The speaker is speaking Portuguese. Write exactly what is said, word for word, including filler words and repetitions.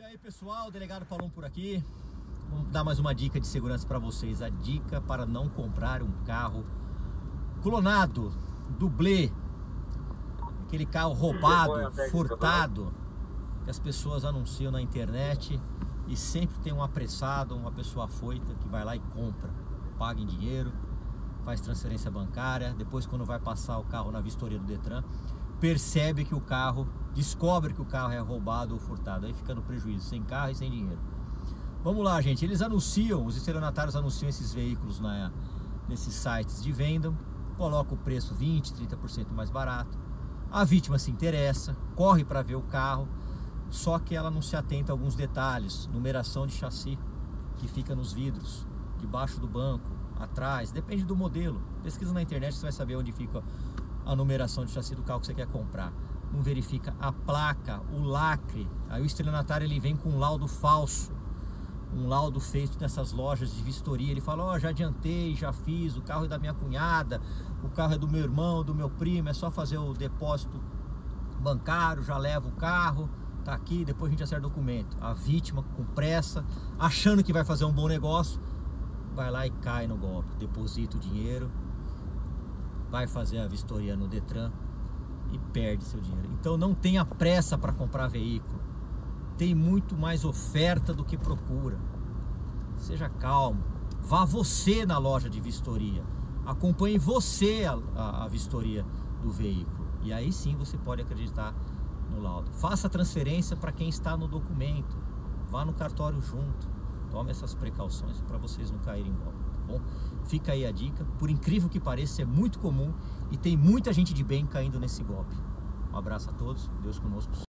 aí pessoal, Delegado Paulão por aqui. Vamos dar mais uma dica de segurança para vocês. A dica para não comprar um carro clonado, dublê, aquele carro roubado, furtado, que as pessoas anunciam na internet e sempre tem um apressado, uma pessoa afoita que vai lá e compra, paga em dinheiro, faz transferência bancária, depois quando vai passar o carro na vistoria do Detran, percebe que o carro, descobre que o carro é roubado ou furtado, aí fica no prejuízo, sem carro e sem dinheiro. Vamos lá, gente, eles anunciam, os estelionatários anunciam esses veículos na, nesses sites de venda, colocam o preço vinte, trinta por cento mais barato, a vítima se interessa, corre para ver o carro, só que ela não se atenta a alguns detalhes, numeração de chassi que fica nos vidros, debaixo do banco, atrás, depende do modelo, pesquisa na internet você vai saber onde fica a numeração de chassi do carro que você quer comprar. Não verifica a placa, o lacre, aí o estelionatário ele vem com um laudo falso, um laudo feito nessas lojas de vistoria, ele fala, ó, oh, já adiantei, já fiz, o carro é da minha cunhada, o carro é do meu irmão, do meu primo, é só fazer o depósito bancário, já leva o carro, tá aqui, depois a gente acerta o documento. A vítima com pressa, achando que vai fazer um bom negócio, vai lá e cai no golpe, deposita o dinheiro, vai fazer a vistoria no Detran e perde seu dinheiro. Então não tenha pressa para comprar veículo. Tem muito mais oferta do que procura. Seja calmo. Vá você na loja de vistoria. Acompanhe você a, a, a vistoria do veículo. E aí sim você pode acreditar no laudo. Faça a transferência para quem está no documento. Vá no cartório junto. Tome essas precauções para vocês não caírem em golpe, tá bom? Fica aí a dica. Por incrível que pareça, é muito comum e tem muita gente de bem caindo nesse golpe. Um abraço a todos. Deus conosco.